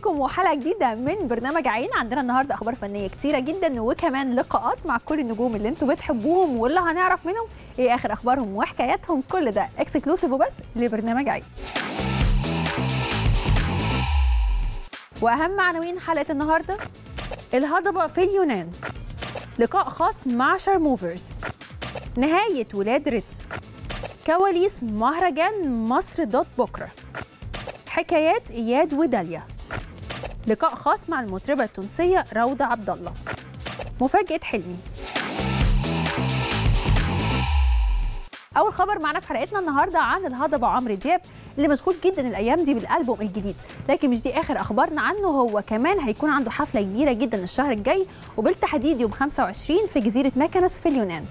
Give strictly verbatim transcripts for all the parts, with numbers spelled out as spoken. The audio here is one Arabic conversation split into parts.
بيكم وحلقه جديده من برنامج عين. عندنا النهارده اخبار فنيه كتيره جدا وكمان لقاءات مع كل النجوم اللي انتم بتحبوهم واللي هنعرف منهم ايه اخر اخبارهم وحكاياتهم. كل ده اكسكلوسيف وبس لبرنامج عين. واهم عناوين حلقه النهارده: الهضبه في اليونان، لقاء خاص مع شارموفرز، نهايه ولاد رزق، كواليس مهرجان مصر دوت بكره، حكايات اياد وداليا، لقاء خاص مع المطربه التونسيه روضه عبد الله، مفاجاه حلمي. اول خبر معنا في حلقتنا النهارده عن الهضبه عمرو دياب اللي مشغول جدا الايام دي بالالبوم الجديد، لكن مش دي اخر اخبارنا عنه. هو كمان هيكون عنده حفله كبيره جدا الشهر الجاي وبالتحديد يوم خمسة وعشرين في جزيره ماكنس في اليونان.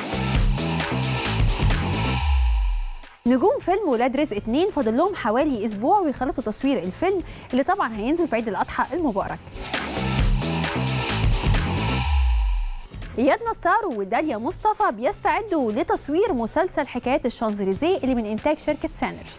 نجوم فيلم ولاد رزق اتنين فاضل لهم حوالي اسبوع ويخلصوا تصوير الفيلم اللي طبعا هينزل في عيد الاضحى المبارك. اياد نصار وداليا مصطفى بيستعدوا لتصوير مسلسل حكايات الشانزليزيه اللي من انتاج شركه سانرجي.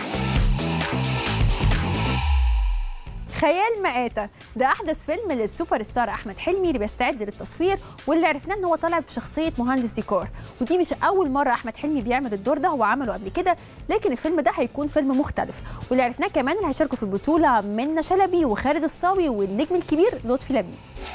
خيال مآتة ده احدث فيلم للسوبر ستار احمد حلمي اللي بيستعد للتصوير، واللي عرفناه ان هو طالع في شخصيه مهندس ديكور، ودي مش اول مره احمد حلمي بيعمل الدور ده، هو عمله قبل كده، لكن الفيلم ده هيكون فيلم مختلف. واللي عرفناه كمان اللي هيشاركوا في البطوله منة شلبي وخالد الصاوي والنجم الكبير لطفي لبيب.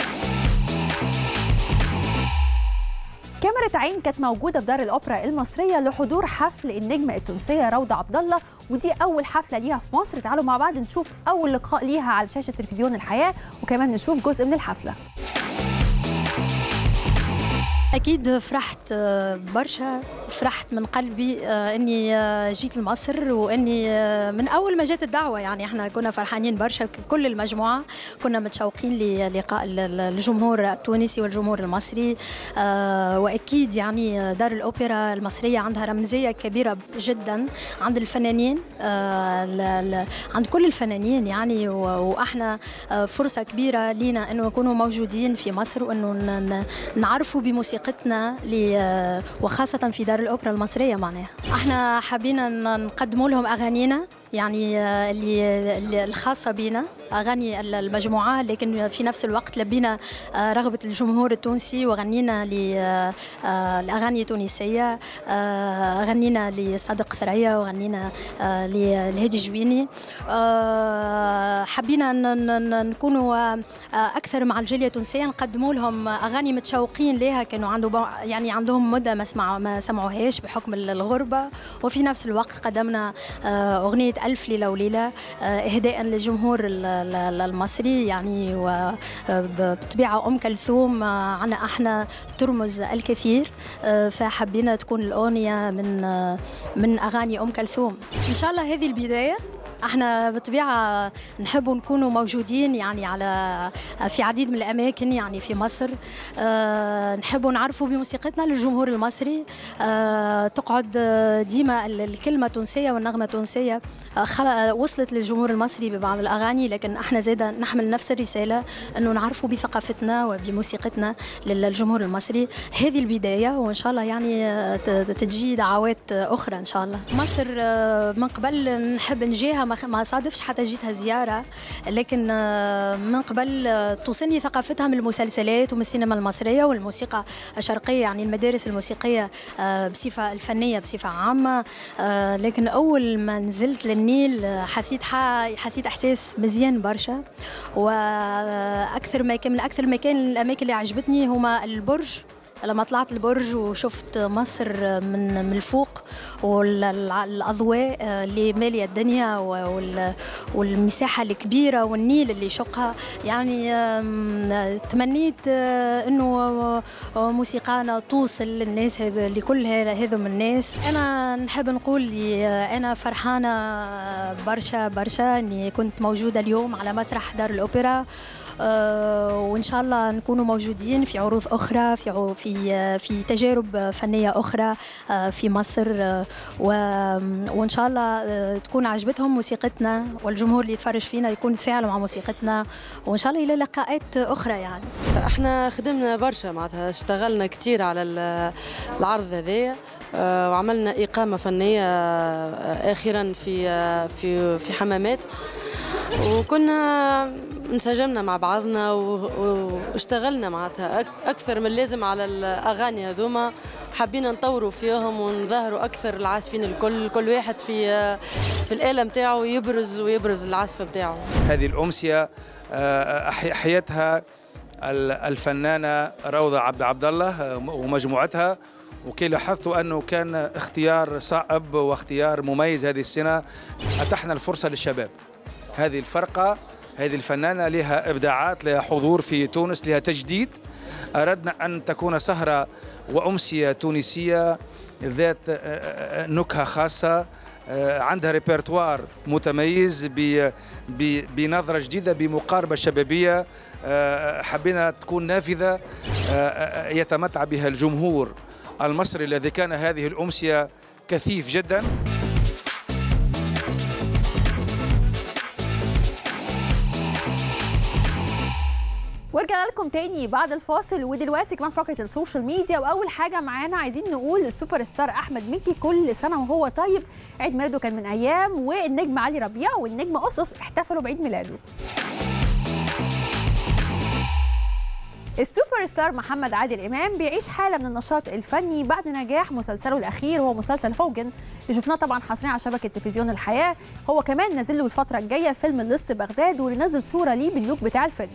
كاميرا عين كانت موجوده في دار الاوبرا المصريه لحضور حفل النجمه التونسيه روضه عبد الله، ودي اول حفله ليها في مصر. تعالوا مع بعض نشوف اول لقاء ليها على شاشه تلفزيون الحياه وكمان نشوف جزء من الحفله. أكيد فرحت برشا، فرحت من قلبي أني جيت لمصر، وأني من أول ما جات الدعوة يعني احنا كنا فرحانين برشا، كل المجموعة كنا متشوقين للقاء الجمهور التونسي والجمهور المصري. وأكيد يعني دار الأوبرا المصرية عندها رمزية كبيرة جدا عند الفنانين، عند كل الفنانين يعني، وإحنا فرصة كبيرة لينا أنه نكونوا موجودين في مصر وأنه نعرفوا بموسيقى وخاصة في دار الأوبرا المصرية. معناها احنا حابين نقدموا لهم أغانينا يعني اللي الخاصة بنا، أغاني المجموعة، لكن في نفس الوقت لبينا رغبة الجمهور التونسي وغنينا للأغاني التونسية، غنينا لصادق ثريا وغنينا لهادي جويني. حبينا نكونوا أكثر مع الجالية التونسية، نقدموا لهم أغاني متشوقين لها، كانوا عنده يعني عندهم مدة ما سمعوا ما سمعوهاش بحكم الغربة، وفي نفس الوقت قدمنا أغنية ألف ليلة وليلة إهداء للجمهور المصري يعني، وبطبيعة أم كلثوم عنا احنا ترمز الكثير، فحبينا تكون الأغنية من من أغاني أم كلثوم. إن شاء الله هذه البداية. احنا بالطبيعه نحب نكونوا موجودين يعني على في عديد من الاماكن يعني في مصر، أه نحب نعرفوا بموسيقتنا للجمهور المصري، أه تقعد ديما الكلمه تونسيه والنغمه تونسيه أه وصلت للجمهور المصري ببعض الاغاني، لكن احنا زاده نحمل نفس الرساله انه نعرفوا بثقافتنا وبموسيقتنا للجمهور المصري. هذه البدايه وان شاء الله يعني تجي دعوات اخرى ان شاء الله. مصر من قبل نحب نجيها، ما صادفش حتى جيتها زيارة، لكن من قبل توصلني ثقافتها من المسلسلات ومن السينما المصرية والموسيقى الشرقية، يعني المدارس الموسيقية بصفة الفنية بصفة عامة. لكن أول ما نزلت للنيل حسيت حسيت إحساس مزيان برشا، وأكثر مكان من أكثر مكان الأماكن اللي عجبتني هما البرج. لما طلعت البرج وشفت مصر من من الفوق والاضواء اللي ماليه الدنيا والمساحه الكبيره والنيل اللي يشقها، يعني تمنيت انه موسيقانا توصل للناس، هذا لكل هذم الناس. انا نحب نقول لي انا فرحانه برشا برشا اني كنت موجوده اليوم على مسرح دار الاوبرا، وان شاء الله نكونوا موجودين في عروض اخرى، في في في تجارب فنيه اخرى في مصر، وان شاء الله تكون عجبتهم موسيقتنا والجمهور اللي يتفرج فينا يكون يتفاعل مع موسيقتنا، وان شاء الله الى لقاءات اخرى. يعني احنا خدمنا برشا، معناتها اشتغلنا كثير على العرض هذايا، وعملنا اقامه فنيه اخيرا في في في حمامات، وكنا انسجمنا مع بعضنا واشتغلنا معناتها اكثر من اللازم على الاغاني هذوما. حبينا نطوروا فيهم ونظهروا اكثر العازفين الكل، كل واحد في في الاله نتاعو يبرز ويبرز العزف نتاعو. هذه الامسيه احيتها الفنانه روضه عبد عبد الله ومجموعتها، وكي لاحظت انه كان اختيار صعب واختيار مميز هذه السنه. اتحنا الفرصه للشباب. هذه الفرقه، هذه الفنانه لها ابداعات، لها حضور في تونس، لها تجديد. اردنا ان تكون سهره وامسيه تونسيه ذات نكهه خاصه، عندها ريبرتوار متميز بنظره جديده بمقاربه شبابيه. حبينا تكون نافذه يتمتع بها الجمهور المصري الذي كان هذه الامسيه كثيف جدا. ورجعنا لكم تاني بعد الفاصل، ودلوقتي كمان فقره السوشيال ميديا. واول حاجه معانا عايزين نقول السوبر ستار احمد مكي كل سنه وهو طيب. عيد ميلاده كان من ايام، والنجم علي ربيع والنجم قصقص احتفلوا بعيد ميلاده. السوبر ستار محمد عادل امام بيعيش حاله من النشاط الفني بعد نجاح مسلسله الاخير، هو مسلسل هوجن اللي شفناه طبعا حصريا على شبكه تلفزيون الحياه. هو كمان نازل له الفتره الجايه فيلم اللص بغداد، واللي نزل صوره ليه باللوك بتاع الفيلم.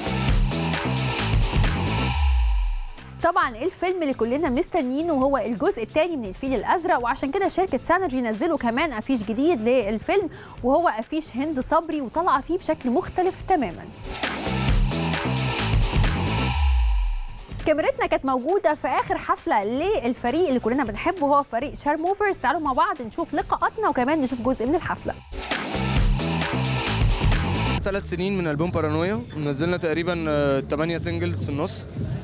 طبعا الفيلم اللي كلنا مستنيينه هو الجزء الثاني من الفيل الازرق، وعشان كده شركه سانرجي نزلوا كمان افيش جديد للفيلم، وهو افيش هند صبري وطلع فيه بشكل مختلف تماما. كاميرتنا كانت موجوده في اخر حفله للفريق اللي كلنا بنحبه، هو فريق شارموفرز. تعالوا مع بعض نشوف لقاءاتنا وكمان نشوف جزء من الحفله. ثلاث سنين من ألبوم بارانويا، نزلنا تقريبا ثمانية سينجلز في النص،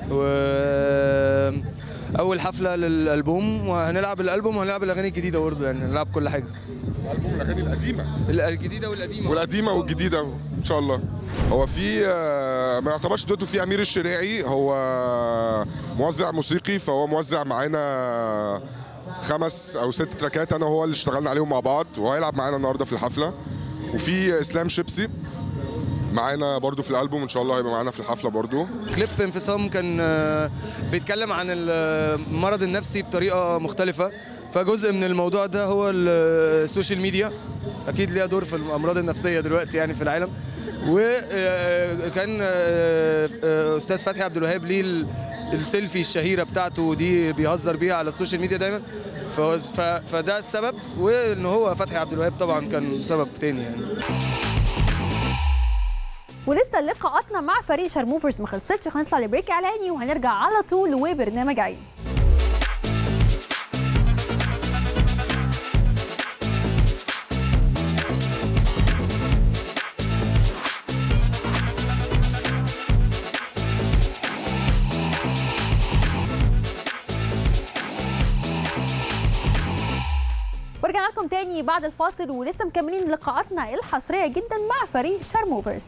وأول حفلة للألبوم، وهنلعب الألبوم وهنلعب الأغاني الجديدة برضه، يعني نلعب كل حاجة. ألبوم الأغاني القديمة الجديدة والقديمة والقديمة والجديدة إن شاء الله. هو في ما يعتبرش دوتو، في أمير الشريعي، هو موزع موسيقي، فهو موزع معانا خمس أو ست تراكات أنا وهو اللي اشتغلنا عليهم مع بعض، وهيلعب معانا النهاردة في الحفلة. وفي إسلام شيبسي معانا برضو في الالبوم، ان شاء الله هيبقى معانا في الحفله برضو. كليب انفصام كان بيتكلم عن المرض النفسي بطريقه مختلفه، فجزء من الموضوع ده هو السوشيال ميديا، اكيد ليها دور في الامراض النفسيه دلوقتي يعني في العالم. وكان استاذ فتحي عبد الوهاب ليه السيلفي الشهيره بتاعته دي بيهزر بيها على السوشيال ميديا دايما، فده السبب، وان هو فتحي عبد الوهاب طبعا كان سبب تاني يعني. ولسه لقاءاتنا مع فريق شارموفرز ما خلصتش، هنطلع لبريك اعلاني وهنرجع على طول وبرنامج عين. ورجعنا لكم تاني بعد الفاصل، ولسه مكملين لقاءاتنا الحصريه جدا مع فريق شارموفرز.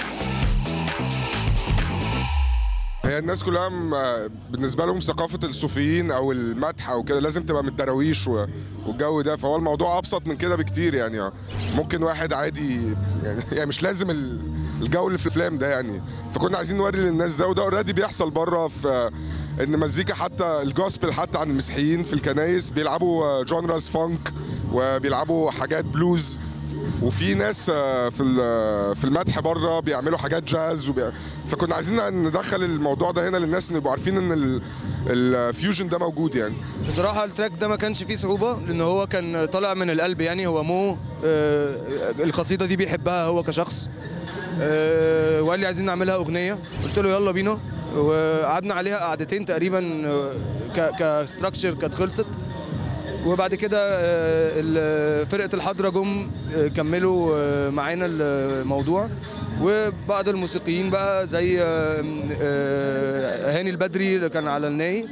هي الناس كلها بالنسبه لهم ثقافه الصوفيين او المدح او كده لازم تبقى من الدراويش والجو ده، فهو الموضوع ابسط من كده بكتير يعني. ممكن واحد عادي يعني, يعني مش لازم الجو اللي في الافلام ده يعني. فكنا عايزين نوري للناس ده، وده اوريدي بيحصل بره، في ان مزيكا حتى الجوسبل حتى عن المسيحيين في الكنايس بيلعبوا جونراز فانك وبيلعبوا حاجات بلوز، وفي ناس في في المدح بره بيعملوا حاجات جاز وبي... فكنا عايزين ندخل الموضوع ده هنا للناس، ان يبقوا عارفين ان الفيوجن ده موجود يعني. بصراحه التراك ده ما كانش فيه صعوبه، لان هو كان طالع من القلب يعني. هو مو آه القصيده دي بيحبها هو كشخص، آه وقال لي عايزين نعملها اغنيه، قلت له يلا بينا، وقعدنا عليها قعدتين تقريبا كستراكشر كانت خلصت. وبعد كده فرقه الحضره جم كملوا معانا الموضوع، وبعض الموسيقيين بقى زي هاني البدري اللي كان على الناي،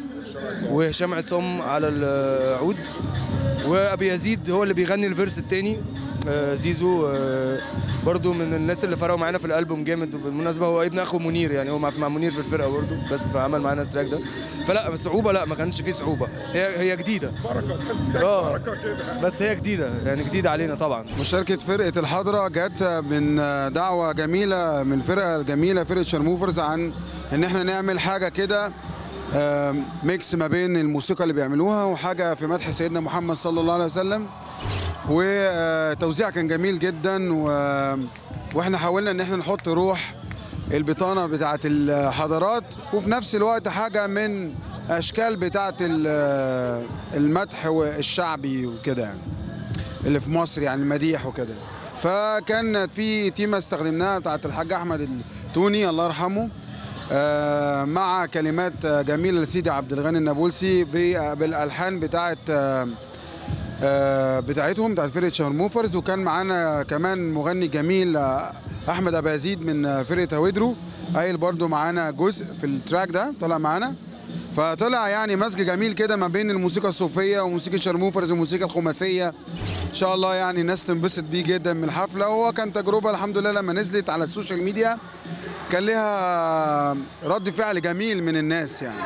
وهشام عصام على العود، وابي يزيد هو اللي بيغني الفيرس الثاني، آه زيزو آه برضو من الناس اللي فرقوا معانا في الالبوم جامد. وبالمناسبه هو ابن اخو منير، يعني هو مع منير في الفرقه برضو، بس فعمل معانا التراك ده. فلا صعوبه، لا ما كانش فيه صعوبه، هي هي جديده بركه اه بس هي جديده، يعني جديده علينا طبعا. مشاركه فرقه الحضره جت من دعوه جميله من الفرقه الجميله فرقه شارموفرز عن ان احنا نعمل حاجه كده ميكس ما بين الموسيقى اللي بيعملوها وحاجه في مدح سيدنا محمد صلى الله عليه وسلم. وتوزيع كان جميل جدا، و... واحنا حاولنا ان احنا نحط روح البطانه بتاعه الحضارات، وفي نفس الوقت حاجه من اشكال بتاعه المدح الشعبي وكده، يعني اللي في مصر، يعني المديح وكده. فكان في تيمه استخدمناها بتاعه الحاج احمد التوني الله يرحمه، مع كلمات جميله لسيدي عبد الغني النابلسي بالالحان بتاعه بتاعتهم بتاعت فرقه شارموفرز. وكان معانا كمان مغني جميل احمد ابو يزيد من فرقه هويدرو، قايل برضو معانا جزء في التراك ده طلع معانا. فطلع يعني مزج جميل كده ما بين الموسيقى الصوفيه وموسيقى شارموفرز والموسيقى الخماسيه. ان شاء الله يعني الناس تنبسط بيه جدا من الحفله. وهو كان تجربه الحمد لله، لما نزلت على السوشيال ميديا كان لها رد فعل جميل من الناس يعني.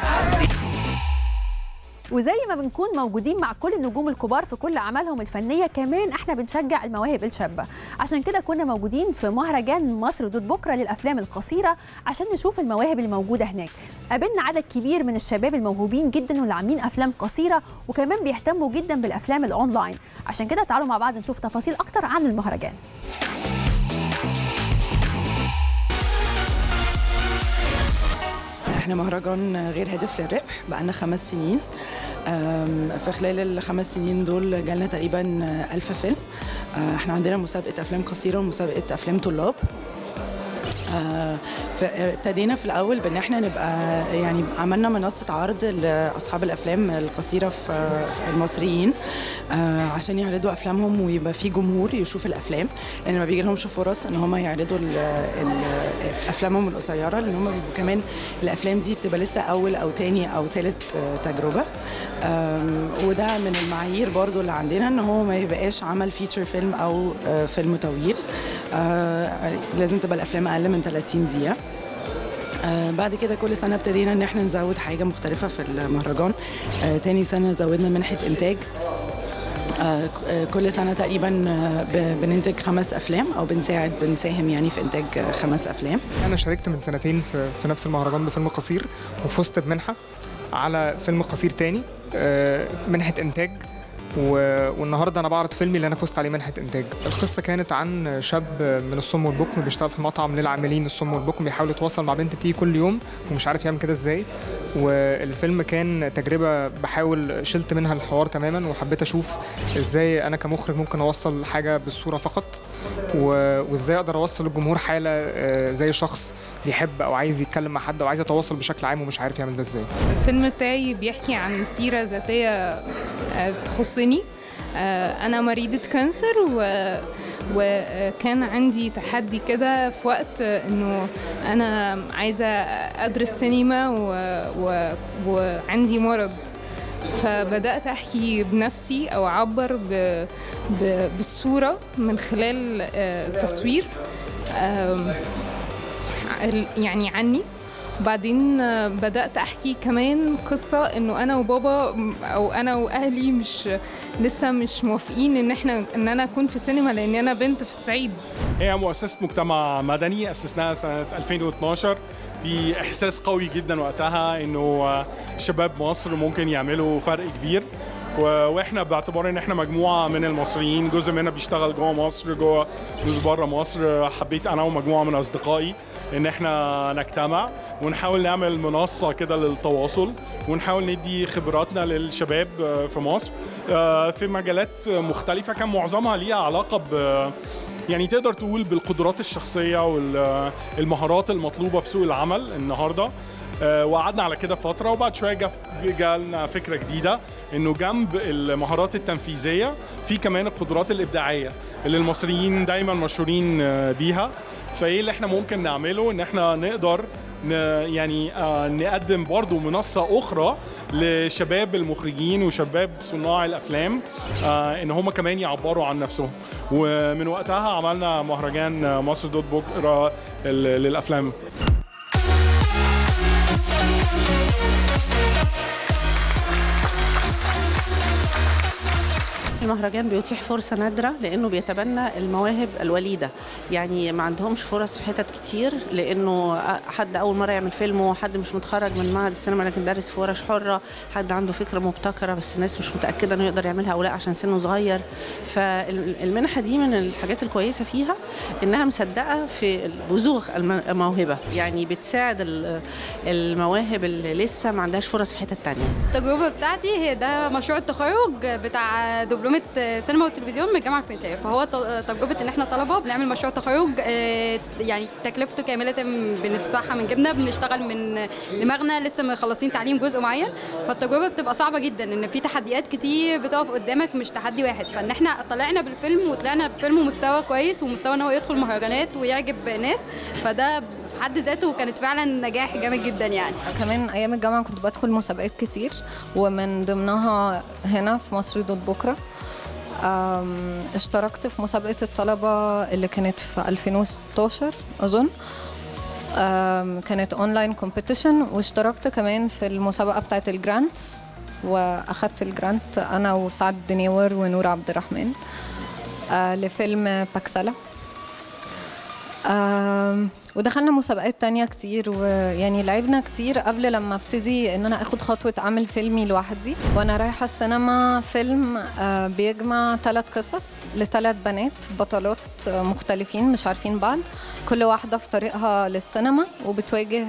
وزي ما بنكون موجودين مع كل النجوم الكبار في كل اعمالهم الفنيه، كمان احنا بنشجع المواهب الشابه. عشان كده كنا موجودين في مهرجان مصر ضد بكره للافلام القصيره عشان نشوف المواهب اللي موجوده هناك. قابلنا عدد كبير من الشباب الموهوبين جدا واللي عاملين افلام قصيره، وكمان بيهتموا جدا بالافلام الاونلاين. عشان كده تعالوا مع بعض نشوف تفاصيل اكتر عن المهرجان. احنا مهرجان غير هادف للربح بقالنا خمس سنين. في خلال الخمس سنين دول جالنا تقريبا ألف فيلم. احنا عندنا مسابقة أفلام قصيرة ومسابقة أفلام طلاب. ابتدينا في الاول بان احنا نبقى يعني عملنا منصه عرض لاصحاب الافلام القصيره في المصريين عشان يعرضوا افلامهم ويبقى في جمهور يشوف الافلام، لان ما بيجي لهمش فرص ان هم يعرضوا افلامهم القصيره، لان هم كمان الافلام دي بتبقى لسه اول او تاني او ثالث تجربه. وده من المعايير برضو اللي عندنا، ان هو ما يبقاش عمل فيتشر فيلم او فيلم طويل. لازم تبقى الافلام اقل من ثلاثين دقيقه. آه بعد كده كل سنه ابتدينا ان احنا نزود حاجه مختلفه في المهرجان. آه تاني سنه زودنا منحه انتاج. آه كل سنه تقريبا بننتج خمس افلام او بنساعد بنساهم يعني في انتاج خمس افلام. انا شاركت من سنتين في, في نفس المهرجان بفيلم قصير، وفزت بمنحه على فيلم قصير تاني آه منحه انتاج. والنهارده انا بعرض فيلمي اللي انا فزت عليه منحه انتاج. القصه كانت عن شاب من الصم والبكم بيشتغل في مطعم للعاملين الصم والبكم، بيحاول يتواصل مع بنت بتيجي كل يوم ومش عارف يعمل كده ازاي. والفيلم كان تجربه بحاول شلت منها الحوار تماما، وحبيت اشوف ازاي انا كمخرج ممكن اوصل حاجه بالصوره فقط، وازاي اقدر اوصل للجمهور حاله زي شخص بيحب او عايز يتكلم مع حد او عايز يتواصل بشكل عام ومش عارف يعمل ده ازاي. الفيلم بتاعي بيحكي عن سيره ذاتيه تخصني. أنا مريضة كانسر، وكان عندي تحدي كده في وقت إنه أنا عايزة أدرس سينما وعندي مرض، فبدأت أحكي بنفسي أو أعبر بالصورة من خلال تصوير يعني عني. وبعدين بدأت أحكي كمان قصة إنه أنا وبابا أو أنا وأهلي مش لسه مش موافقين إن إحنا إن أنا أكون في السينما، لأن أنا بنت في الصعيد. هي مؤسسة مجتمع مدني أسسناها سنة ألفين واثناشر. في إحساس قوي جدا وقتها إنه شباب مصر ممكن يعملوا فرق كبير، واحنا باعتبار ان احنا مجموعه من المصريين، جزء مننا بيشتغل جوه مصر جوه جزء بره مصر. حبيت انا ومجموعه من اصدقائي ان احنا نجتمع ونحاول نعمل منصه كده للتواصل، ونحاول ندي خبراتنا للشباب في مصر في مجالات مختلفه، كان معظمها ليها علاقه ب يعني تقدر تقول بالقدرات الشخصيه والمهارات المطلوبه في سوق العمل النهارده. وقعدنا على كده فتره، وبعد شويه جالنا فكره جديده انه جنب المهارات التنفيذيه في كمان القدرات الابداعيه اللي المصريين دايما مشهورين بيها. فايه اللي احنا ممكن نعمله؟ ان احنا نقدر يعني نقدم برضو منصة أخرى لشباب المخرجين وشباب صناع الأفلام إن هم كمان يعبروا عن نفسهم. ومن وقتها عملنا مهرجان مصر دوت بكرة للأفلام. المهرجان بيتيح فرصة نادرة لأنه بيتبنى المواهب الوليدة، يعني ما عندهمش فرص في حتت كتير، لأنه حد أول مرة يعمل فيلم وحد مش متخرج من معهد السينما لكن دارس في ورش حرة، حد عنده فكرة مبتكرة بس الناس مش متأكدة إنه يقدر يعملها أو لا عشان سنه صغير. فالمنحة دي من الحاجات الكويسة فيها إنها مصدقة في بزوغ الموهبة، يعني بتساعد المواهب اللي لسه ما عندهاش فرص في حتت تانية. التجربة بتاعتي هي ده مشروع التخرج بتاع دبلوم سينما والتلفزيون من الجامعه الفرنسيه، فهو تجربه ان احنا طلبه بنعمل مشروع تخرج يعني تكلفته كامله بندفعها من جيبنا، بنشتغل من دماغنا، لسه مخلصين تعليم جزء معين، فالتجربه بتبقى صعبه جدا ان في تحديات كتير بتقف قدامك مش تحدي واحد. فان احنا طلعنا بالفيلم وطلعنا بفيلم مستوى كويس ومستوى ان هو يدخل مهرجانات ويعجب ناس، فده في حد ذاته كانت فعلا نجاح جامد جدا. يعني كمان ايام الجامعه كنت بدخل مسابقات كتير ومن ضمنها هنا في مصر دوت بكره اشتركت في مسابقة الطلبة اللي كانت في ألفين وستاشر أظن، كانت أونلاين كومبيتيشن، واشتركت كمان في المسابقة بتاعت الجرانتس وأخدت الجرانت أنا وسعد دنيور ونور عبد الرحمن لفيلم باكسلا. ودخلنا مسابقات تانية كتير، ويعني لعبنا كتير قبل لما ابتدي ان انا اخد خطوة اعمل فيلمي لوحدي. وانا رايحة السينما فيلم بيجمع ثلاث قصص لثلاث بنات بطلات مختلفين مش عارفين بعض، كل واحدة في طريقها للسينما وبتواجه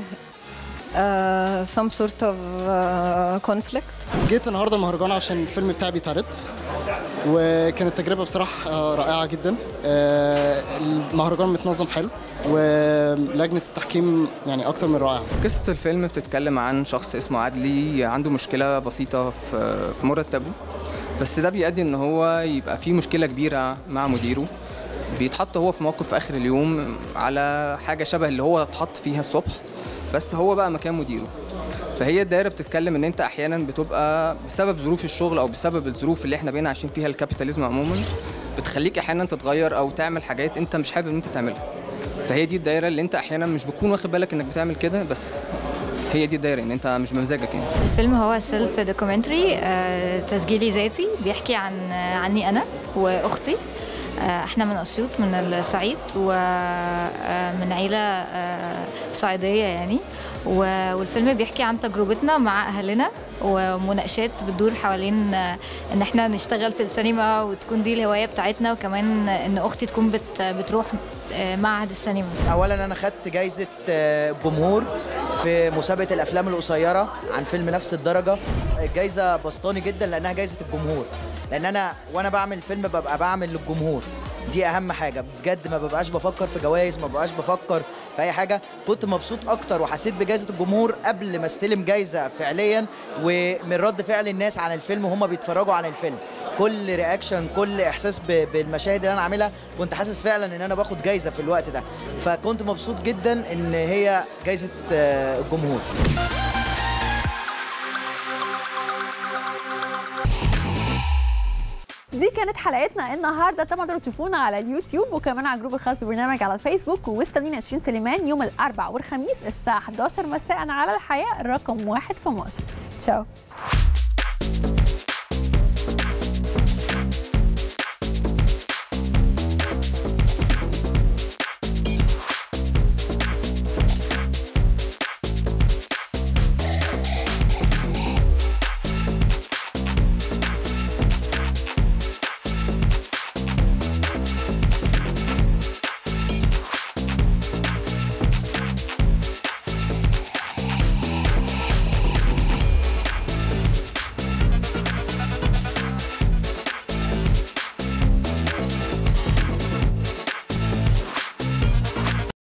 Uh, some sort of uh, conflict. جيت النهارده المهرجان عشان الفيلم بتاعي بيتعرض، وكانت تجربة بصراحة رائعة جدا. uh, المهرجان متنظم حلو ولجنة التحكيم يعني أكتر من رائعة. قصة الفيلم بتتكلم عن شخص اسمه عدلي عنده مشكلة بسيطة في مرتبه، بس ده بيؤدي إن هو يبقى فيه مشكلة كبيرة مع مديره. بيتحط هو في موقف في آخر اليوم على حاجة شبه اللي هو اتحط فيها الصبح، بس هو بقى مكان مديره. فهي الدايره بتتكلم ان انت احيانا بتبقى بسبب ظروف الشغل او بسبب الظروف اللي احنا بقينا عايشين فيها الكابيتاليزم عموما بتخليك احيانا تتغير او تعمل حاجات انت مش حابب ان انت تعملها. فهي دي الدايره اللي انت احيانا مش بتكون واخد بالك انك بتعمل كده، بس هي دي الدايره ان انت مش بمزاجك. يعني الفيلم هو سيلف دوكيومنتري، تسجيلي ذاتي بيحكي عن عني انا واختي. احنا من اسيوط من الصعيد ومن عيله صعيديه يعني، والفيلم بيحكي عن تجربتنا مع اهلنا ومناقشات بتدور حوالين ان احنا نشتغل في السينما وتكون دي الهوايه بتاعتنا، وكمان ان اختي تكون بت بتروح معهد السينما. اولا انا خدت جايزه جمهور في مسابقه الافلام القصيره عن فيلم نفس الدرجه. الجايزه بسطاني جدا لانها جايزه الجمهور، لان انا وانا بعمل فيلم ببقى بعمل للجمهور، دي اهم حاجه بجد. ما ببقاش بفكر في جوائز، ما ببقاش بفكر في اي حاجه. كنت مبسوط اكتر وحسيت بجائزه الجمهور قبل ما استلم جايزه فعليا، ومن رد فعل الناس على الفيلم وهم بيتفرجوا على الفيلم، كل رياكشن كل احساس بالمشاهد اللي انا عاملها كنت حاسس فعلا ان انا باخد جايزه في الوقت ده. فكنت مبسوط جدا ان هي جايزه الجمهور. دي كانت حلقتنا النهارده. تقدروا تشوفونا على اليوتيوب وكمان على الجروب الخاص بالبرنامج على الفيسبوك، واستنينا عشرين سليمان يوم الاربعاء والخميس الساعه حداشر مساء على الحياه رقم واحد في مصر. تشاو.